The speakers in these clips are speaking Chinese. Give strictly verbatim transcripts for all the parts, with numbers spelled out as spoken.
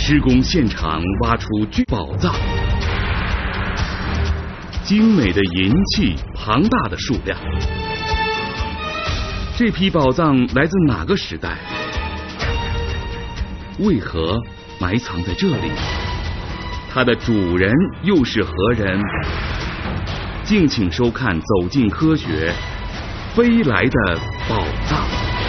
施工现场挖出巨宝藏，精美的银器，庞大的数量。这批宝藏来自哪个时代？为何埋藏在这里？它的主人又是何人？敬请收看《走进科学》，飞来的宝藏。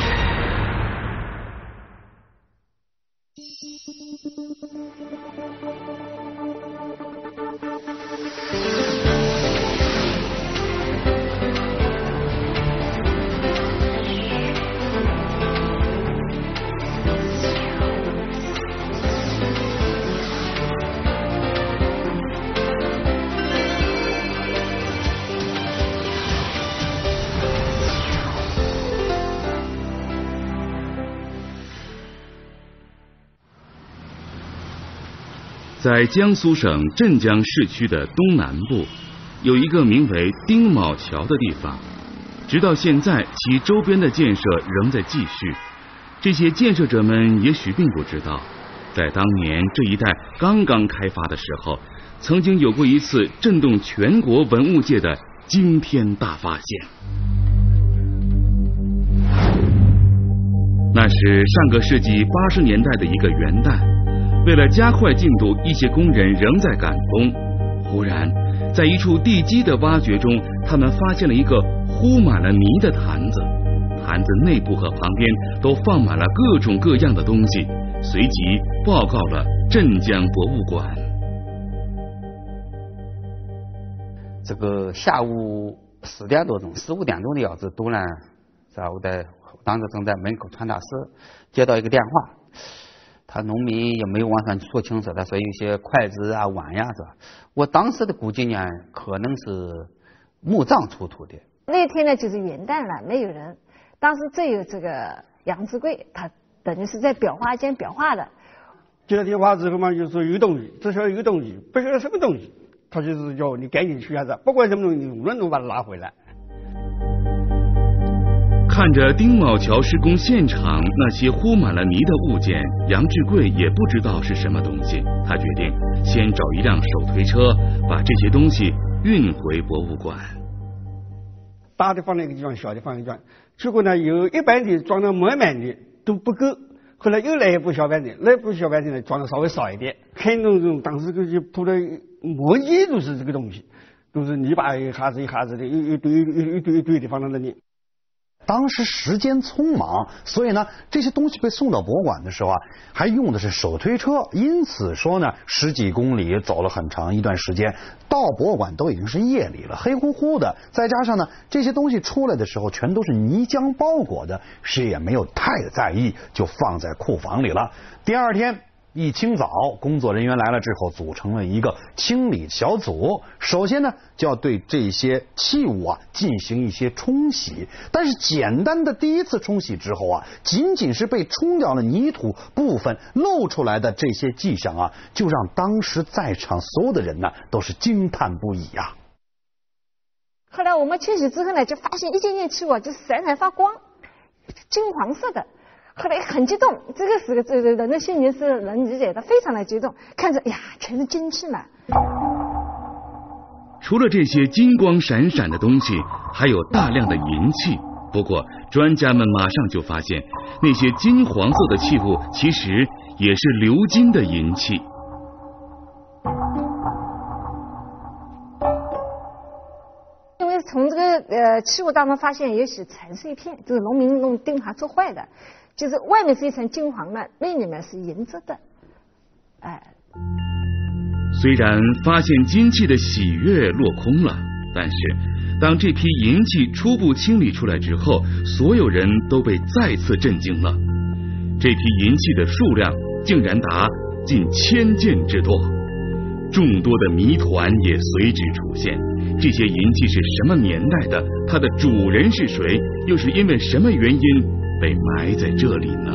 在江苏省镇江市区的东南部，有一个名为丁卯桥的地方。直到现在，其周边的建设仍在继续。这些建设者们也许并不知道，在当年这一带刚刚开发的时候，曾经有过一次震动全国文物界的惊天大发现。那是上个世纪八十年代的一个元旦。为了加快进度，一些工人仍在赶工。忽然，在一处地基的挖掘中，他们发现了一个糊满了泥的坛子，坛子内部和旁边都放满了各种各样的东西，随即报告了镇江博物馆。 这个下午四点多钟，四五点钟的样子，突然，是吧？我在当时正在门口传达室，接到一个电话。他农民也没有完全说清楚，他说有些筷子啊、碗呀，是吧？我当时的估计呢，可能是墓葬出土的。 那天呢，就是元旦了，没有人。当时只有这个杨志贵，他等于是在裱花间裱画的。 接到电话之后嘛，就说有东西，只晓得有东西，不晓得什么东西，他就是叫你赶紧去下子，不管什么东西，无论能把它拿回来。 看着丁卯桥施工现场那些糊满了泥的物件，杨志贵也不知道是什么东西。他决定先找一辆手推车，把这些东西运回博物馆。 大的放在一个地方，小的放一个地方。结果呢，有一半的装得满满的都不够，后来又来一部小板的，那部小板的呢装的稍微少一点。看那种当时就铺的满街都是这个东西，都是泥巴一下子一下子的，一一堆一堆一堆一堆的放在那里。 当时时间匆忙，所以呢，这些东西被送到博物馆的时候啊，还用的是手推车，因此说呢，十几公里走了很长一段时间，到博物馆都已经是夜里了，黑乎乎的，再加上呢，这些东西出来的时候全都是泥浆包裹的，谁也没有太在意，就放在库房里了。第二天一清早，工作人员来了之后，组成了一个清理小组。首先呢，就要对这些器物啊进行一些冲洗。但是简单的第一次冲洗之后啊，仅仅是被冲掉了泥土部分露出来的这些迹象啊，就让当时在场所有的人呢都是惊叹不已啊。 后来我们清洗之后呢，就发现一件件器物就闪闪发光，金黄色的。后来很激动，这个是个这个人的心情是能理解的，非常的激动，看着呀，全是金器嘛。 除了这些金光闪闪的东西，还有大量的银器。不过，专家们马上就发现，那些金黄色的器物其实也是鎏金的银器。 因为从这个呃器物当中发现，也许残碎片，就是农民用钉耙做坏的。就是外面是一层金黄的，内里面是银质的，哎。 虽然发现金器的喜悦落空了，但是当这批银器初步清理出来之后，所有人都被再次震惊了。这批银器的数量竟然达近千件之多，众多的谜团也随之出现。这些银器是什么年代的？它的主人是谁？又是因为什么原因被埋在这里呢？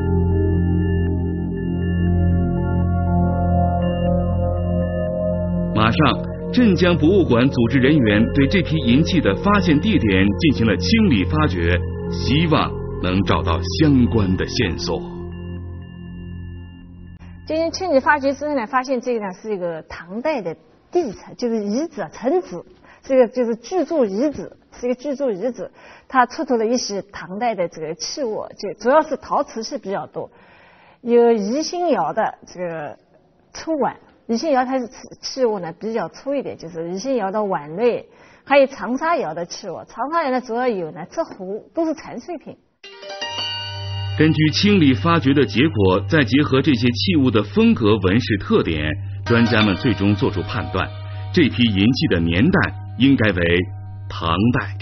马上，镇江博物馆组织人员对这批银器的发现地点进行了清理发掘，希望能找到相关的线索。 进行清理发掘之后呢，发现这个呢是一个唐代的地层，就是遗址城址，这个就是巨柱遗址，是一个巨柱遗址。它出土了一些唐代的这个器物，就主要是陶瓷器比较多，有宜兴窑的这个粗碗，宜兴窑它是器物呢比较粗一点，就是宜兴窑的碗类，还有长沙窑的器物。长沙窑呢主要有呢这壶，都是残碎品。 根据清理发掘的结果，再结合这些器物的风格纹饰特点，专家们最终做出判断，这批银器的年代应该为唐代。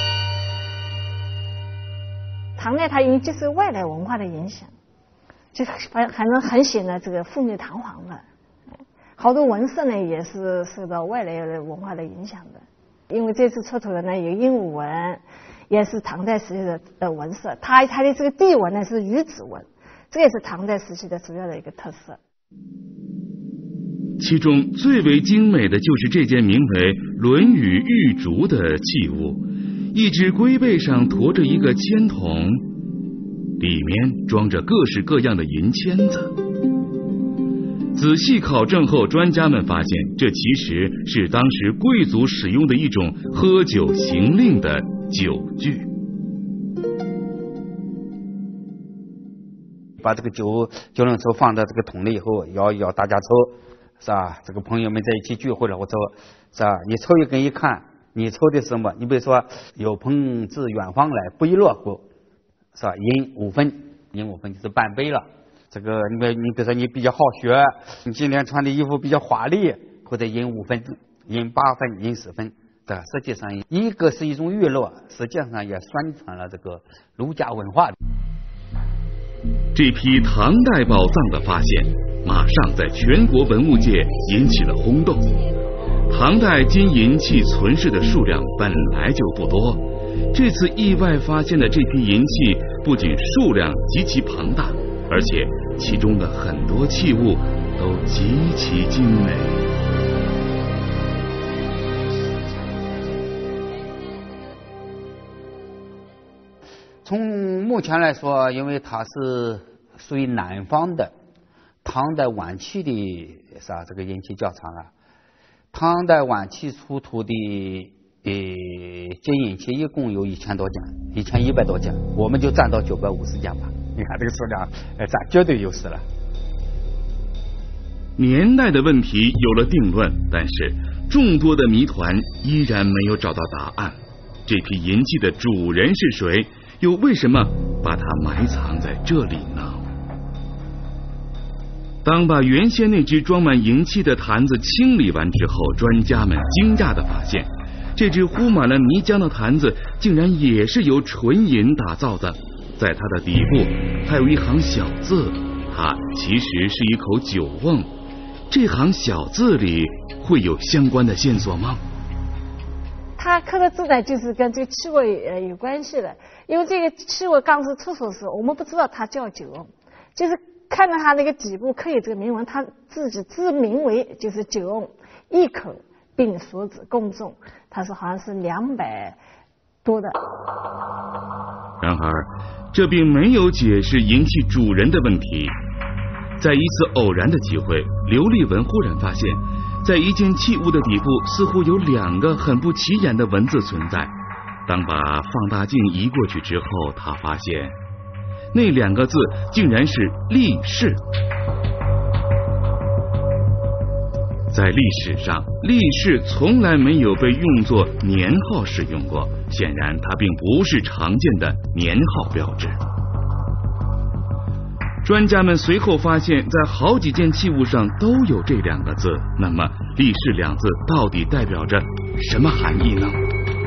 唐代它因为接受外来文化的影响，就还还能很显得这个富丽堂皇的，好多纹饰呢也是受到外来的文化的影响的。因为这次出土的呢有鹦鹉纹，也是唐代时期的的纹饰，它它的这个地纹呢是鱼子纹，这也是唐代时期的主要的一个特色。 其中最为精美的就是这件名为《论语玉竹》的器物，一只龟背上驮着一个铅筒，里面装着各式各样的银签子。仔细考证后，专家们发现这其实是当时贵族使用的一种喝酒行令的酒具。 把这个酒酒龙抽放到这个桶里以后，要要大家抽，是吧？这个朋友们在一起聚会了，我抽，是吧？你抽一根一看，你抽的是什么？你比如说有朋自远方来，不亦乐乎，是吧？饮五分，饮五分就是半杯了。这个你比你比如说你比较好学，你今天穿的衣服比较华丽，或者饮五分、饮八分、饮十分的，实际上一个是一种娱乐，实际上也宣传了这个儒家文化。 这批唐代宝藏的发现，马上在全国文物界引起了轰动。唐代金银器存世的数量本来就不多，这次意外发现的这批银器不仅数量极其庞大，而且其中的很多器物都极其精美。 从目前来说，因为它是属于南方的，唐代晚期的啥这个银器较长啊。唐代晚期出土的呃金银器一共有一千多件，一千一百多件，我们就占到九百五十件吧。你看这个数量，呃，占绝对优势了。 年代的问题有了定论，但是众多的谜团依然没有找到答案。这批银器的主人是谁？又为什么把它埋藏在这里呢？当把原先那只装满银器的坛子清理完之后，专家们惊讶地发现，这只糊满了泥浆的坛子竟然也是由纯银打造的。在它的底部还有一行小字，它其实是一口酒瓮。这行小字里会有相关的线索吗？ 它刻的字呢，就是跟这个器物呃有关系的。因为这个器物刚是出土时，我们不知道它叫酒瓮，就是看到它那个底部刻有这个铭文，它自己自名为就是酒瓮一口并所指共重，它说好像是两百多的。 然而，这并没有解释银器主人的问题。在一次偶然的机会，刘立文忽然发现，在一件器物的底部似乎有两个很不起眼的文字存在。当把放大镜移过去之后，他发现那两个字竟然是力士。在历史上，力士从来没有被用作年号使用过，显然它并不是常见的年号标志。专家们随后发现，在好几件器物上都有这两个字，那么力士两字到底代表着什么含义呢？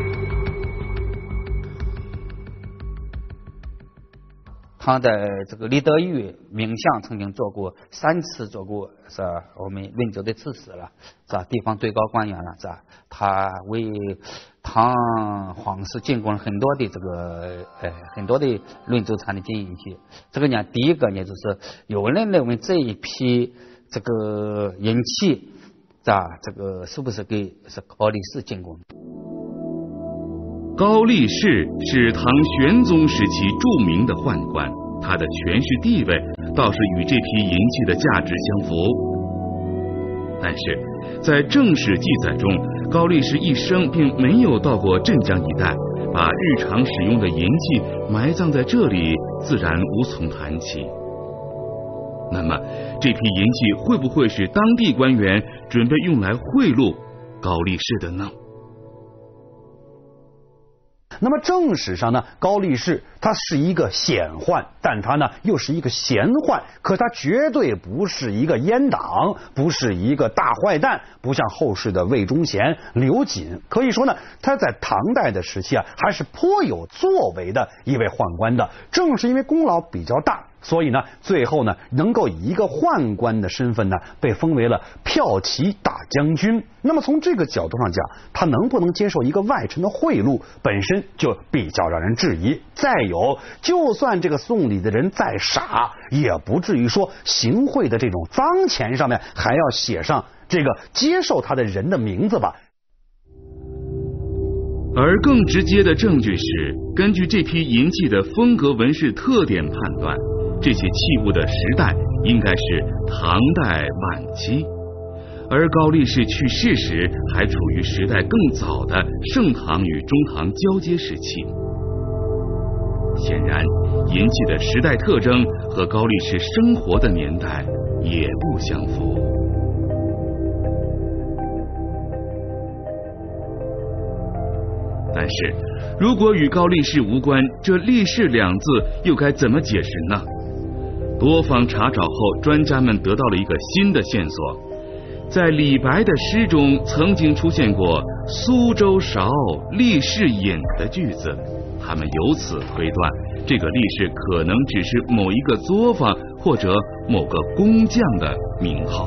唐代这个李德裕名相曾经做过三次做过是吧我们汶州的刺史了，是吧？地方最高官员了，是吧？他为唐皇室进贡了很多的这个呃很多的汶州产的金银器。这个呢，第一个呢就是有人认为这一批这个银器，是吧？这个是不是给是高力士进贡？ 高力士是唐玄宗时期著名的宦官， 他的权势地位倒是与这批银器的价值相符。但是在正史记载中，高力士一生并没有到过镇江一带，把日常使用的银器埋葬在这里，自然无从谈起。那么这批银器会不会是当地官员准备用来贿赂高力士的呢？ 那么正史上呢，高力士他是一个显宦，但他呢又是一个贤宦，可他绝对不是一个阉党，不是一个大坏蛋，不像后世的魏忠贤、刘瑾。可以说呢，他在唐代的时期啊，还是颇有作为的一位宦官的。正是因为功劳比较大，所以呢，最后呢，能够以一个宦官的身份呢，被封为了骠骑大将军。那么从这个角度上讲，他能不能接受一个外臣的贿赂，本身就比较让人质疑。再有，就算这个送礼的人再傻，也不至于说行贿的这种赃钱上面还要写上这个接受他的人的名字吧。 而更直接的证据是，根据这批银器的风格纹饰特点判断，这些器物的时代应该是唐代晚期，而高力士去世时还处于时代更早的盛唐与中唐交接时期。显然，银器的时代特征和高力士生活的年代也不相符。但是，如果与高力士无关，这力士两字又该怎么解释呢？多方查找后，专家们得到了一个新的线索。在李白的诗中曾经出现过苏州韶力士隐的句子，他们由此推断，这个力士可能只是某一个作坊或者某个工匠的名号。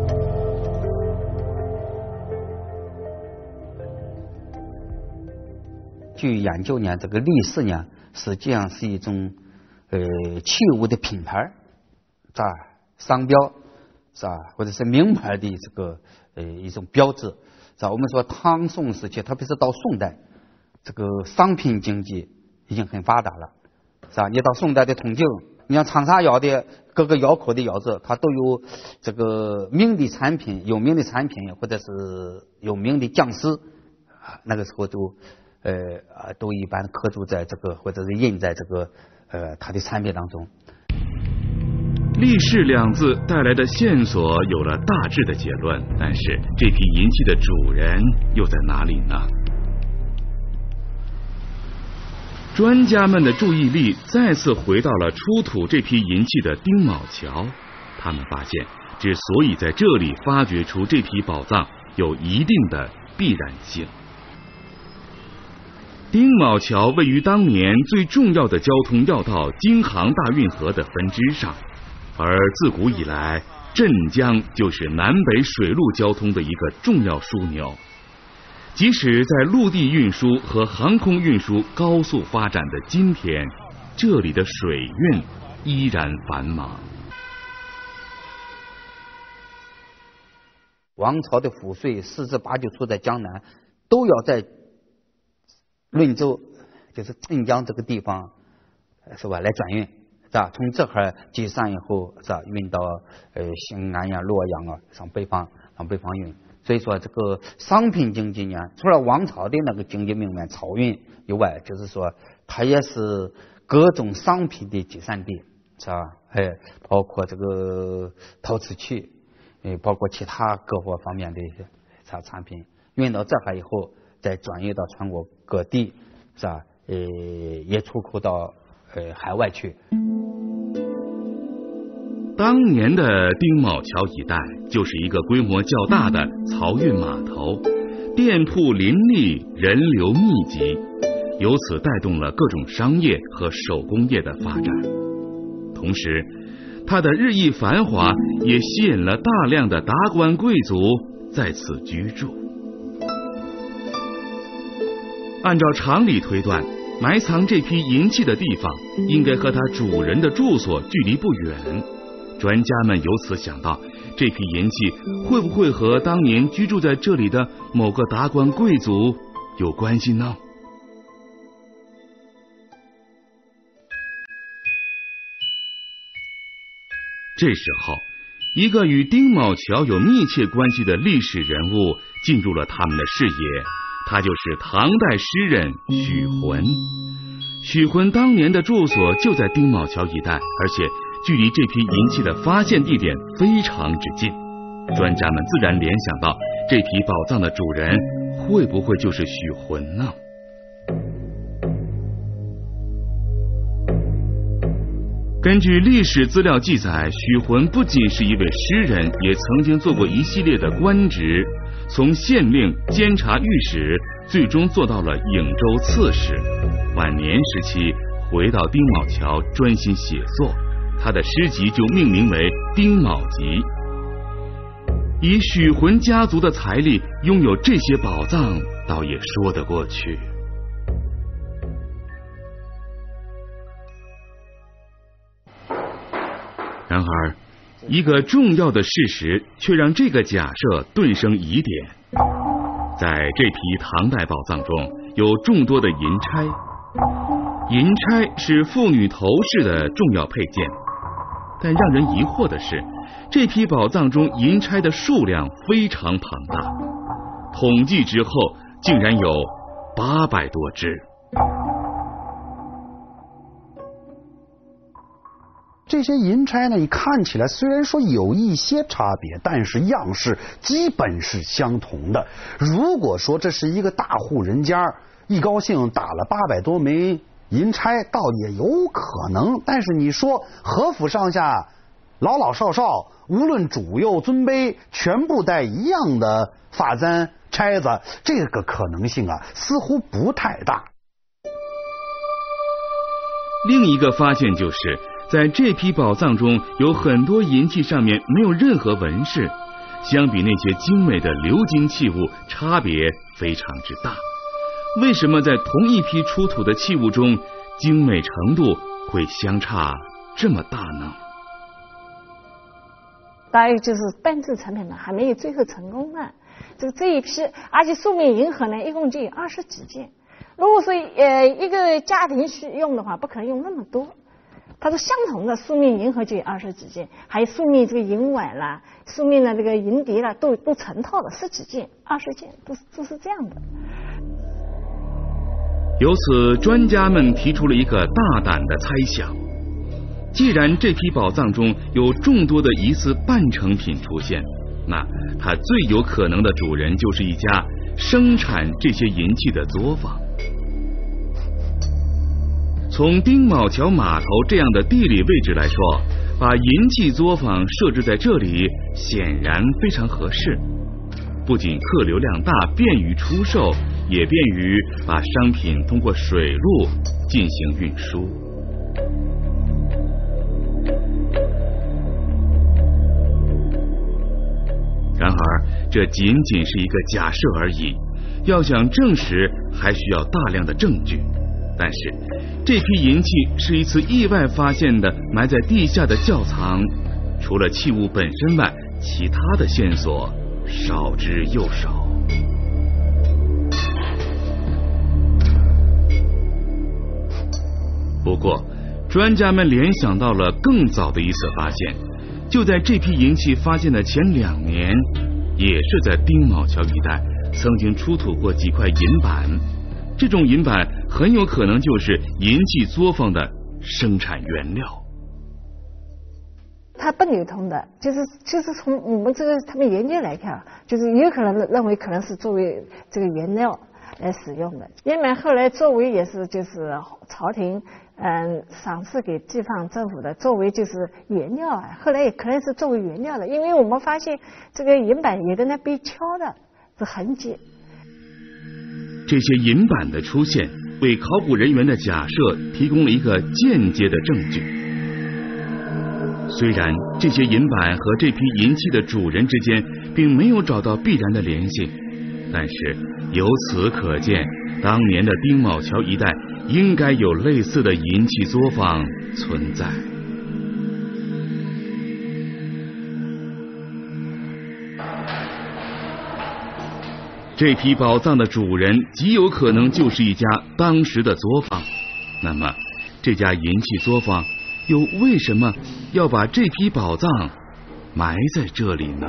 据研究呢，这个力士呢，实际上是一种呃器物的品牌，是吧？商标，是吧？或者是名牌的这个呃一种标志，是吧？我们说唐宋时期，特别是到宋代，这个商品经济已经很发达了，是吧？你到宋代的通境，你像长沙窑的各个窑口的窑子，它都有这个名的产品，有名的产品，或者是有名的匠师，啊，那个时候都。呃啊，都一般刻注在这个，或者是印在这个呃它的产品当中。 力士两字带来的线索有了大致的结论，但是这批银器的主人又在哪里呢？专家们的注意力再次回到了出土这批银器的丁卯桥，他们发现，之所以在这里发掘出这批宝藏，有一定的必然性。丁卯桥位于当年最重要的交通要道京杭大运河的分支上，而自古以来，镇江就是南北水陆交通的一个重要枢纽。即使在陆地运输和航空运输高速发展的今天，这里的水运依然繁忙。 王朝的赋税十之八九出在江南，都要在滦州，就是镇江这个地方，是吧？来转运，是吧？从这哈集散以后，是吧？运到呃兴安呀、洛阳啊，上北方，上北方运。所以说，这个商品经济呢，除了王朝的那个经济命脉漕运以外，就是说，它也是各种商品的集散地，是吧？哎，包括这个陶瓷器，呃，包括其他各个方面的一些产产品，运到这哈以后。再转移到全国各地，是吧？呃，也出口到呃海外去。 当年的丁卯桥一带就是一个规模较大的漕运码头，店铺林立，人流密集，由此带动了各种商业和手工业的发展。同时，它的日益繁华也吸引了大量的达官贵族在此居住。按照常理推断，埋藏这批银器的地方应该和它主人的住所距离不远。专家们由此想到，这批银器会不会和当年居住在这里的某个达官贵族有关系呢？ 这时候，一个与丁卯桥有密切关系的历史人物进入了他们的视野，他就是唐代诗人许浑。许浑当年的住所就在丁卯桥一带，而且距离这批银器的发现地点非常之近，专家们自然联想到这批宝藏的主人会不会就是许浑呢？根据历史资料记载，许浑不仅是一位诗人，也曾经做过一系列的官职，从县令、监察御史，最终做到了颍州刺史。晚年时期回到丁卯桥专心写作，他的诗集就命名为《丁卯集》。以许浑家族的财力，拥有这些宝藏，倒也说得过去。然而，一个重要的事实却让这个假设顿生疑点。在这批唐代宝藏中，有众多的银钗。银钗是妇女头饰的重要配件，但让人疑惑的是，这批宝藏中银钗的数量非常庞大，统计之后竟然有八百多只。 这些银钗呢，你看起来虽然说有一些差别，但是样式基本是相同的。如果说这是一个大户人家，一高兴打了八百多枚银钗，倒也有可能。但是你说和府上下老老少少，无论主幼尊卑，全部戴一样的发簪钗子，这个可能性啊，似乎不太大。 另一个发现就是，在这批宝藏中有很多银器上面没有任何纹饰，相比那些精美的鎏金器物，差别非常之大。为什么在同一批出土的器物中，精美程度会相差这么大呢？ 大约就是半制成品呢，还没有最后成功呢。这个这一批，而且素面银盒呢，一共就有二十几件。如果说呃一个家庭需用的话，不可能用那么多。它是相同的素面银盒就有二十几件，还有素面这个银碗啦、素面的这个银碟啦，都都成套的十几件、二十件，都是都是这样的。 由此，专家们提出了一个大胆的猜想：既然这批宝藏中有众多的疑似半成品出现，那它最有可能的主人就是一家生产这些银器的作坊。从丁卯桥码头这样的地理位置来说，把银器作坊设置在这里显然非常合适，不仅客流量大，便于出售，也便于把商品通过水路进行运输。然而，这仅仅是一个假设而已，要想证实，还需要大量的证据。但是，这批银器是一次意外发现的埋在地下的窖藏，除了器物本身外，其他的线索少之又少。不过，专家们联想到了更早的一次发现，就在这批银器发现的前两年，也是在丁卯桥一带曾经出土过几块银板。这种银板很有可能就是银器作坊的生产原料。 它不流通的，就是就是从我们这个他们研究来看，就是有可能认为可能是作为这个原料来使用的。银板后来作为也是就是朝廷嗯赏赐给地方政府的，作为就是原料啊，后来也可能是作为原料的，因为我们发现这个银板有的呢被敲的这痕迹。 这些银板的出现，为考古人员的假设提供了一个间接的证据。虽然这些银板和这批银器的主人之间并没有找到必然的联系，但是由此可见，当年的丁卯桥一带应该有类似的银器作坊存在。这批宝藏的主人极有可能就是一家当时的作坊，那么这家银器作坊又是又为什么要把这批宝藏埋在这里呢？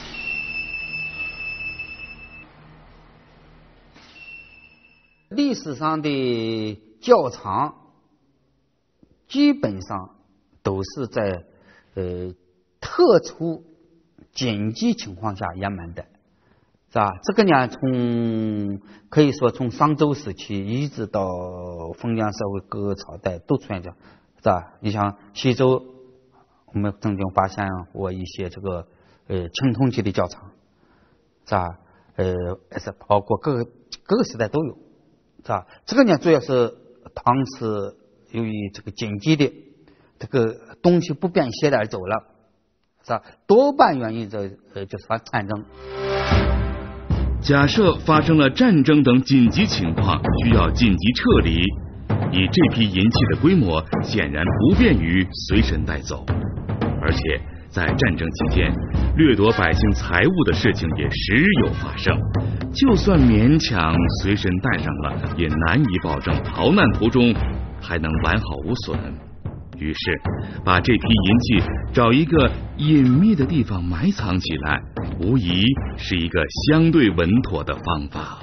历史上的窖藏基本上都是在呃特殊紧急情况下掩埋的，是吧？这个呢，从可以说从商周时期一直到封建社会各个朝代都出现这样，是吧？你像西周，我们曾经发现过一些这个呃青铜器的窖藏，是吧？呃，是包括各个各个时代都有，是吧？这个呢，主要是当时由于这个紧急的这个东西不便携带而走了，是吧？多半原因这呃就是发战争。 假设发生了战争等紧急情况，需要紧急撤离，以这批银器的规模，显然不便于随身带走。而且在战争期间，掠夺百姓财物的事情也时有发生。就算勉强随身带上了，也难以保证逃难途中还能完好无损。于是把这批银器找一个隐秘的地方埋藏起来，无疑是一个相对稳妥的方法。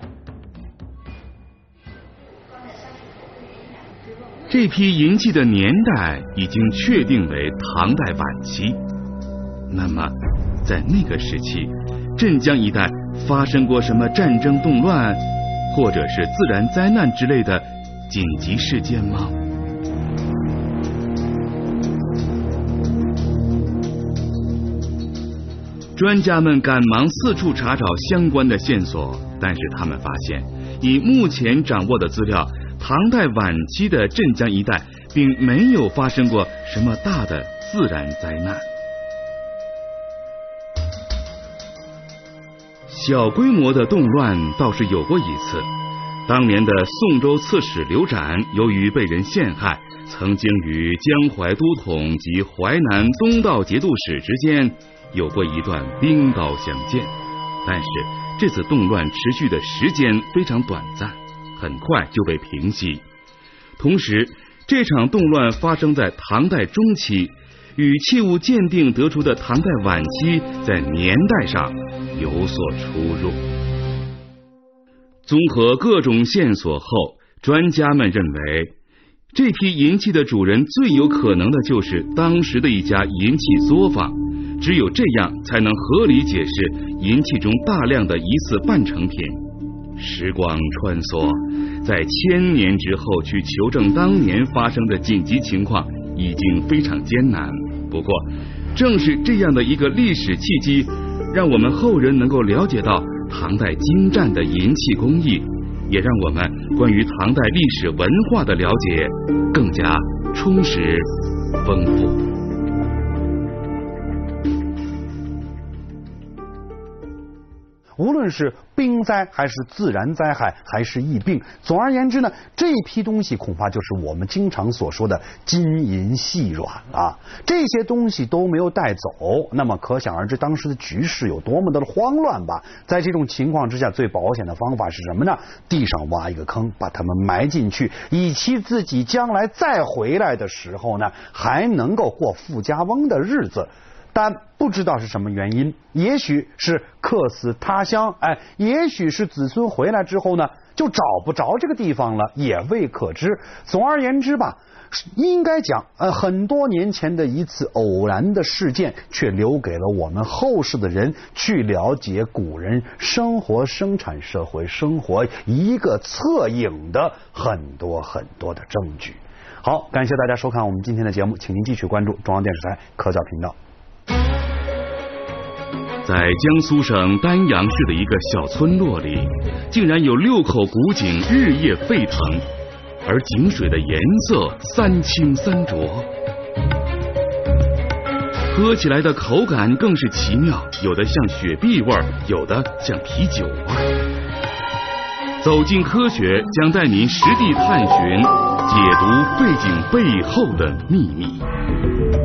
这批银器的年代已经确定为唐代晚期，那么在那个时期，镇江一带发生过什么战争动乱，或者是自然灾难之类的紧急事件吗？专家们赶忙四处查找相关的线索，但是他们发现，以目前掌握的资料，唐代晚期的镇江一带并没有发生过什么大的自然灾难。小规模的动乱倒是有过一次，当年的宋州刺史刘展，由于被人陷害，曾经与江淮都统及淮南东道节度使之间有过一段兵高相见，但是这次动乱持续的时间非常短暂，很快就被平息。同时，这场动乱发生在唐代中期，与器物鉴定得出的唐代晚期在年代上有所出入。综合各种线索后，专家们认为，这批银器的主人最有可能的就是当时的一家银器作坊，只有这样才能合理解释银器中大量的疑似半成品。时光穿梭，在千年之后去求证当年发生的紧急情况已经非常艰难。不过正是这样的一个历史契机，让我们后人能够了解到唐代精湛的银器工艺，也让我们关于唐代历史文化的了解更加充实丰富。 无论是兵灾还是自然灾害还是疫病，总而言之呢，这批东西恐怕就是我们经常所说的金银细软啊。这些东西都没有带走，那么可想而知当时的局势有多么的慌乱吧。在这种情况之下，最保险的方法是什么呢？地上挖一个坑，把它们埋进去，以期自己将来再回来的时候呢，还能够过富家翁的日子。但不知道是什么原因，也许是客死他乡，哎，也许是子孙回来之后呢，就找不着这个地方了，也未可知。总而言之吧，应该讲，呃，很多年前的一次偶然的事件，却留给了我们后世的人去了解古人生活、生产社会生活一个侧影的很多很多的证据。好，感谢大家收看我们今天的节目，请您继续关注中央电视台科教频道。 在江苏省丹阳市的一个小村落里，竟然有六口古井日夜沸腾，而井水的颜色三清三浊，喝起来的口感更是奇妙，有的像雪碧味，有的像啤酒味。走进科学，将带您实地探寻，解读废井背后的秘密。